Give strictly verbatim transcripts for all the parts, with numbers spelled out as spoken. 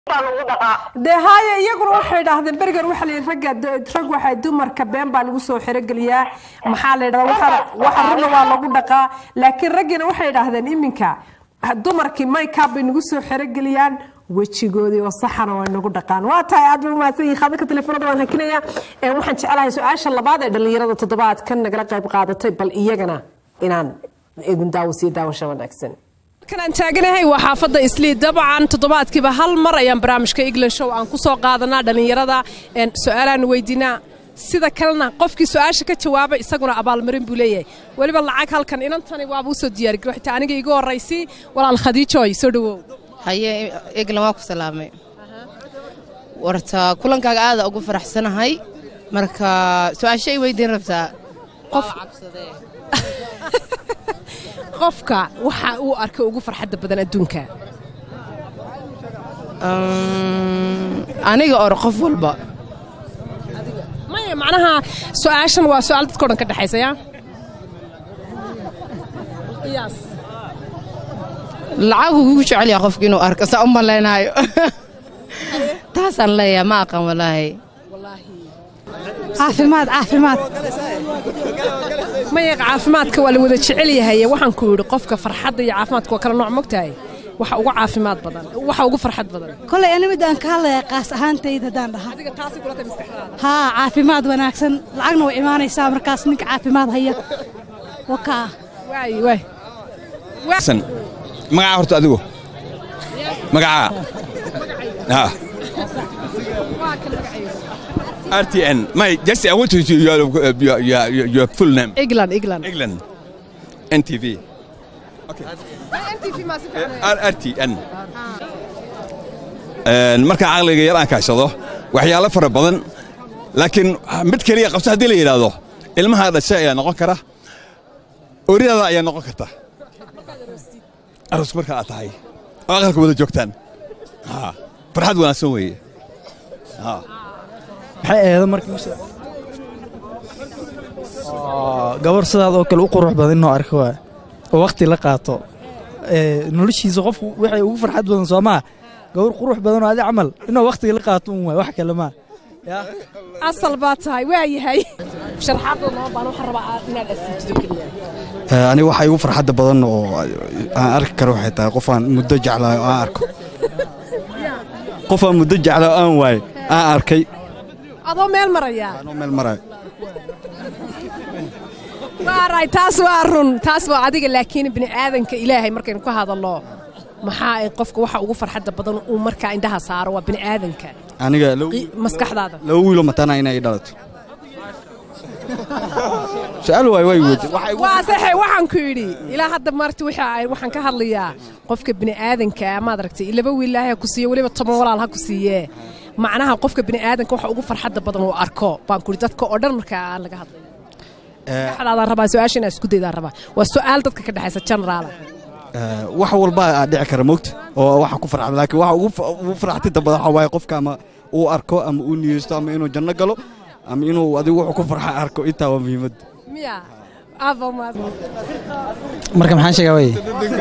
de haya iyaguna waxay dhahdeen berger waxa la ragga rag waxa dumarka been baa lagu soo xirageliyaa maxaa la yiraahdaa waxa waxa runa waa lagu dhaqaa laakiin raggina waxay dhahdeen iminka dumarkii makeup bay nagu soo xirageliyaan wajigoodii oo saxana waa nagu dhaqaan waa tahay aad u maasay khadka telefoonada waan hakinaya ee waxaan jecelahay su'aasha labaad ee dhalinyarada toddobaadkan nagala qayb qaadatay bal iyagana inaan idin daawasiyo daawasho wanaagsan kan taaganahay waa xaafada Islii dabcan toddobaadkiiba hal mar ayaan barnaamijka England Show aan ku soo qaadanaa dhalinyarada ee su'aalaan weydiinaa sida kalena qofkii su'aasha ka jawaabay isaguna abaalmarin buu leeyahay waliba lacag halkan inantani waaba u soo diyaar garow xitaa aniga iga horeysay walaal Khadiijo soo dhawow haye England waa ku salaamay warta kulankaaga aad ugu faraxsanahay marka su'aashay weydiin rabtaa qof cabsadee qofka waxa uu arkay ugu farxadda badan adduunka aniga oo qof walba adiga ma macnaha su'aashan waa su'aal dadka dhan ka dhaxaysaya yes lacag ugu jecel yahay qofka inuu arko sa uma leenayo taasan leeyahay ma aqaan wallahi wallahi caafimaad caafimaad ma yaq caafimaadka waa la wada jecel yahay waxaan ku yiri qofka farxadda iyo caafimaadku waa kala nooc mogtahay waxa ugu caafimaad badan waxa ugu farxad badan kulay ana mid aan ka hadlay qaas ahaantayda hadaan dhahaa adiga taasi kula tahay maskaxdaada ha caafimaad wanaagsan lacagna way imaanaysaa markaas ninka caafimaad haya waka way way san magaca horta adigu magaca ha R T N. My, just I want to see your, your, your, your full name. England, England. England. N T V. Okay. N T V ما R T N. marka aqliga yar aan ka shado waxyaalo fara badan laakiin mid kaliya qabso hadii la yiraahdo ilmaha dhashay ayaa noqon kara oriyada ayaa noqon karta aroos marka aad tahay aqalka wada joogtaan ha farxad wanaagsan weeye ha waxay eedo markii gabar sidaad oo kale u qurux badan inoo arko waa oo waqti la qaato ee noloshiisa qof waxay ugu farxad badan Soomaa gabar qurux badan oo aad amal inoo waqti la qaato un wax kale ma ya asal baa tahay waa yahay sharxaad oo baan wax rabaa inaad asiijido kaliya ee ani waxa ugu farxad badan oo aan arki karo waxay tahay qof aan muddo jeclaa oo aan arko qof aan muddo jeclaa aan waay aan arkay adoo meel maraya anoo meel maray waaray taas waa run taas waa adiga laakiin ibn aadanka ilaahay markaynu ka hadalno maxaa ay qofka waxa ugu farxadda badan uu marka indhaha saaro waa ibn aadanka aniga maskaxdaada loo wiilo matana inay dhalato su'aal way way waa saxay waxaan ku yiri ilaa hadda marti waxa ay waxaan ka hadlayaa qofka ibn aadanka ma aragtay ilaba wiilaahay ku siiyo waliba toban walaal ha ku siiyee macnaha qofka bini aadanka waxa ugu farxadda badan oo arko baan ku dadka oo dhan marka aan laga hadlay ee xalaada rabaa su'aashina isku dayda rabaa waa su'aal dadka ka dhaxaysa general ee wax walba dhici kara moogta oo waxa ku farxad laakiin waxa ugu farxadda badan waxa way qofka ama uu arko ama uu niyeysto ama inuu janno galo ama inuu adigu wuxuu ku farxa arko inta waa muhiimad miya aba ma marka maxaan sheegaa way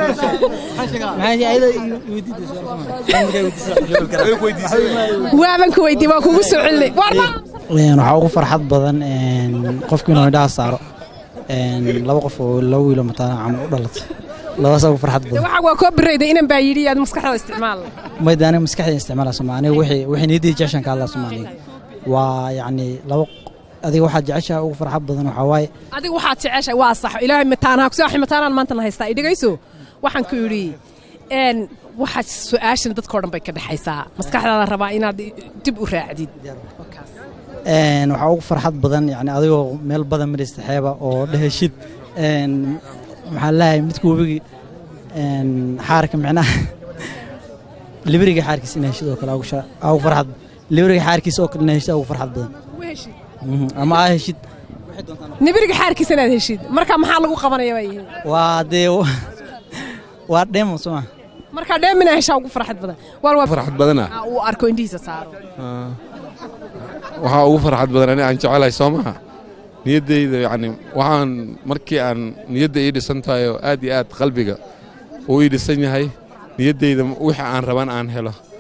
waaban ku weydiiyay waa kugu soo celinay warma waxa ugu farxad badan een qofku inuu indhaha saaro een laba qof oo laba wiil mataan ama u dhalatay labadaas ugu farxad badan waxa waa koo bireyday inaan baa yiri aad maskaxda isticmaal ma daana maskaxda isticmaal Soomaaliya wixii wixii niidii jeceshan ka hadla Soomaaliya waa yaani laba adiga waxa jeceshaa ugu farxad badan waxa waay adiga waxa jeceshaa waa sax ilaahay mataanaha ku saaxi mataanaan maanta la haystaa idhagayso waxaan ku yiri een waxa su'aashan dadka oo dhan bay ka dhaxaysaa maskaxdaada rabaa inaad dib u raacdid een waxa ugu farxad badan yaani adigoo meel badan marista xeeba oo dhahashid een maxaa lahayn midku wabigi een xaarka macnaha libriga xaarkiisa inay sidoo kale ugu shaa ugu farxad libriga xaarkiisa oo kale inay sidoo ugu farxad badan weeshid ama ay heshid libriga xaarkiisa inaad heshid marka maxaa lagu qabanayaa way waa de waa demo soo marka dheemina hesha ugu farxad badan waa farxad badana uu arko indhiisa saaro waxa ugu farxad badan aan jecelahay Soomaa niyadeyda yaani waxaan markii aan niyadda ii dhisan tahay oo aad iyo aad qalbiga oo ii dhisan yahay niyadeyda wixii aan raban aan helo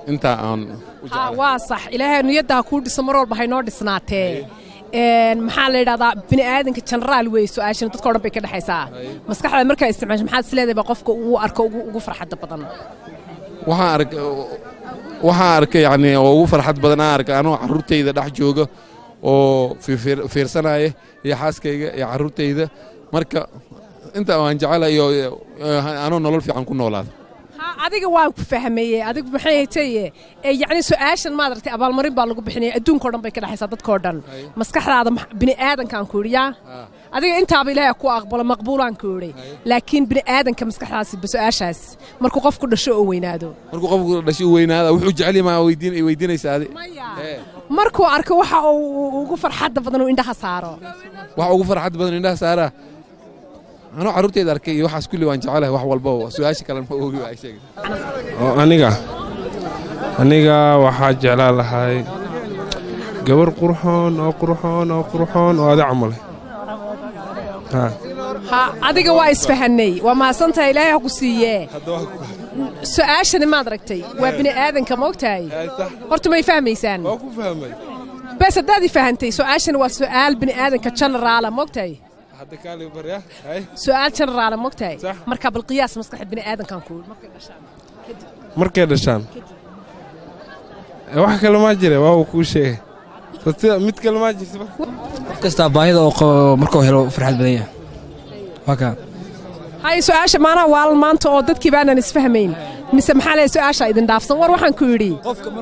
intaa aan u ها واصح إلهي إنه يده كود سمرول بهاي نور دسناته maxaa la yiraahdaa bini aadanka general way su'aashan dadka oo dhan bay ka dhaxaysaa maskaxda marka isticmaasho maxaa isleedahay qofka uu arko ugu farxadda badan waxaan ark waxaan arkay yani ugu farxad badan aan arkay anoo carruurtayda dhex jooga oo fiirsanaya iyo xaaskayga iyo carruurtayda marka inta aan jecelahay anoo nolol fiican ku noolaado adiga waan ku fahmayay adigu maxay haytay ee yaani su'aashan ma adartay abaalmarin baa lagu bixinay adduunka oo dhan bay ka dhaxaysaa dadka oo dhan maskaxdaada bini aadankan ku yiriya adiga intaaba ilaahay ku aqbalo maqbuulaan ku yiri laakiin bini aadanka maskaxdaasi su'aashaas markuu qofku dhasho oo weynaado markuu qofku dhasho weynaado wuxuu jecel yahay ma weydiin ay weydiinaysaa adi markuu arko waxa uu ugu farxad badan oo indhaha saaro waxa ugu farxad badan indhaha saara أنا عروتي ذاك يوحش كل وان جعله وح والبو سؤال كلام هو هو أي شيء. أنيقا أنيقا وحاج جلال هاي قبر قرحان أو قرحان أو قرحان وهذا عمله. ها. ها أديك وايس فهني وما صنت إليه قصية. سؤال شنو ما دركتي وابن آدم كموقتاي. قلت ما يفهم إنسان. ما أكون فهمي. بس الدادي فهمتي سؤال شنو سؤال بن آدم كتشنر على موقتاي. هذا كالي بريا هاي سؤال شنر على موقتاي مركب القياس مسكح بن آدم كان كول مركب دشان واحد كلمات جري وهو كل شيء ميت كلمات جري كستا بايد أو مركب هلو فرحت بدنيا وكا هاي سؤال معنا والمانتو أو ضد كيبانا نسفهمين مسمح لي سؤال شيء إذا دافصن وروح نكوري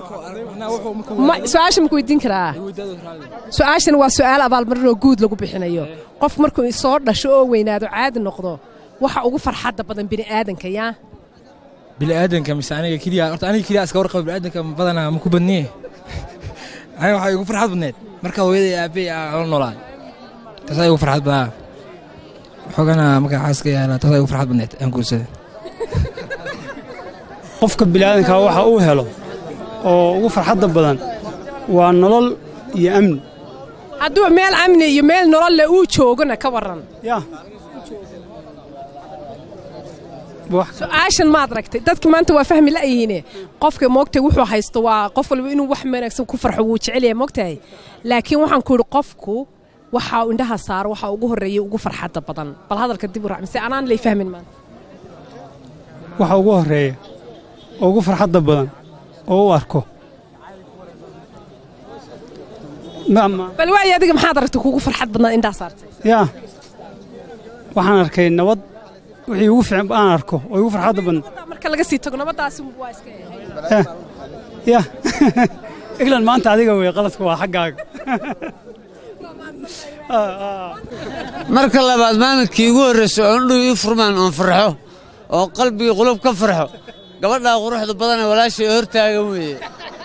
سؤال شو مكويدين كرا سؤال شنو سؤال أبال مرة جود لقو بحنايو قف مركو يصور لشو وينادو عاد النقطة وح أقول فرحة بدن بني آدم كيا بني آدم كمسانية كذي أرت أنا كذي أسكور قبل بني آدم كم بدنا مكوبنيه أنا وح يقول فرحة بدنيت مركو ويدي أبي على نولان تسايق فرحة بها حقنا مكان حاسكي أنا تسايق فرحة بدنيت أنقول سيد qofka bilaadanka waxa uu helo oo ugu farxad badan waa nolol iyo amni haduu meel amni iyo meel nolol la uu joogana ka waran ya su'aashan ma adragtay dadka maanta waa fahmi la yihiin qofka moogtay wuxuu haysto waa qof walba inuu wax wanaagsan ku farxo uu jecel yahay moogtay laakiin waxaan ku yiri qofku waxa uu indhaha saar waxa ugu horeeyay ugu farxad badan bal hadalka dib u raacmise anaan la fahmin maanta waxa ugu horeeyay ugu farxadda badan oo u arko maama bal waa adiga maxaad aragtay kugu farxad badan indha saartay ya waxaan arkay nabad wixii ugu fiican aan arko oo ugu farxadda badan marka laga sii tago nabadaas waa iska ya iglan maanta adiga way qaladku waa xaggaaga marka labaad maalinkii ugu horreysay oo indhuhu ii furmaan oon farxo oo qalbiga qulub ka farxo gabadha quruxda badan ee walaashay hortaagan weeye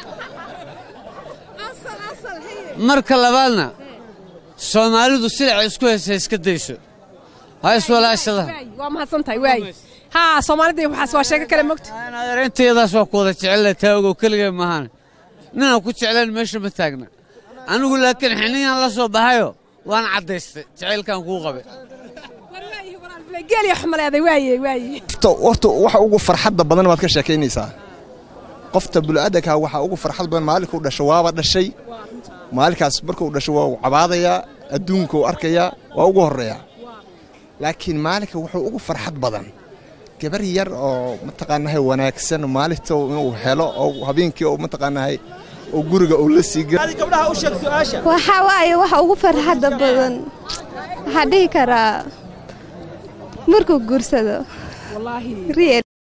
marka labaadna Soomaalidu sida ay isku heesay iska dayso hay walaashada waa mahadsantahay waay ha Soomaalida waxa soo sheega kale mogta ana arinteedaas waa ku wada jecel taago kaliya maahan nina ku jeclaan meesha ma taagna anigu laakiin xiniyan la soo baxayo waan cadeystay jecelkan ku qabay قال يا حمل هذا واي واي horta waxa ugu farxadda badan waad ka sheekeynaysaa qofta bulaadanka waxa ugu farxad badan maalinka uu dhasho waaba dhashay maalinkaas markuu dhasho waa cabaadaya adduunka uu arkaya waa ugu horeeya laakiin maalinka wuxuu ugu farxad badan gabar yar oo mataqaanahay wanaagsan maalinta inuu helo oo habeenkii oo mataqaanahay oo guriga uu la sii gal gabdhaha u sheeg su'aasha waxa waaye waxa ugu farxadda badan waxa dhihi karaa markuu guursado wallahi